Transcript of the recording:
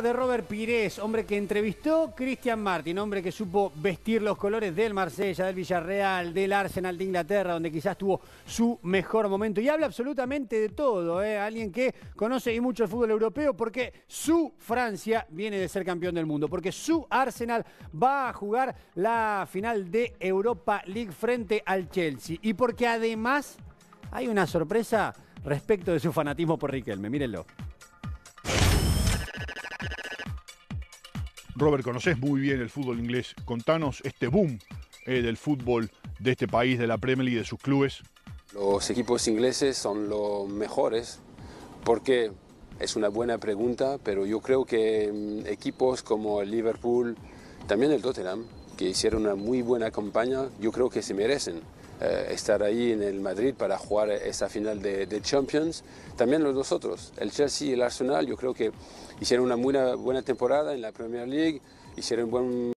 hablar de Robert Pires, hombre que entrevistó Cristian Martin, hombre que supo vestir los colores del Marsella, del Villarreal, del Arsenal de Inglaterra, donde quizás tuvo su mejor momento. Y habla absolutamente de todo, alguien que conoce y mucho el fútbol europeo, porque su Francia viene de ser campeón del mundo, porque su Arsenal va a jugar la final de Europa League frente al Chelsea. Y porque además hay una sorpresa respecto de su fanatismo por Riquelme. Mírenlo. Robert, conocés muy bien el fútbol inglés. Contanos este boom del fútbol de este país, de la Premier League y de sus clubes. Los equipos ingleses son los mejores porque es una buena pregunta, pero yo creo que equipos como el Liverpool, también el Tottenham, que hicieron una muy buena campaña, yo creo que se merecen estar ahí en el Madrid para jugar esa final de Champions. También los dos otros, el Chelsea y el Arsenal, yo creo que hicieron una buena temporada en la Premier League, hicieron buen